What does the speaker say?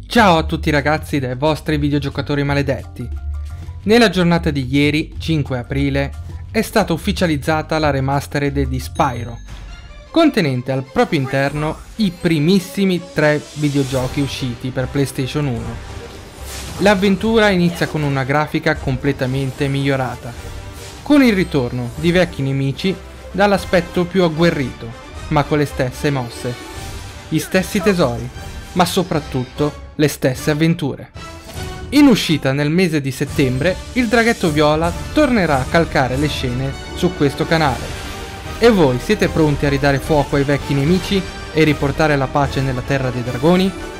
Ciao a tutti ragazzi dai vostri videogiocatori maledetti. Nella giornata di ieri, 5 aprile, è stata ufficializzata la remastered di Spyro, contenente al proprio interno i primissimi 3 videogiochi usciti per PlayStation 1. L'avventura inizia con una grafica completamente migliorata, con il ritorno di vecchi nemici dall'aspetto più agguerrito, ma con le stesse mosse, gli stessi tesori, ma soprattutto le stesse avventure. In uscita nel mese di settembre, il Draghetto Viola tornerà a calcare le scene su questo canale. E voi siete pronti a ridare fuoco ai vecchi nemici e riportare la pace nella Terra dei Dragoni?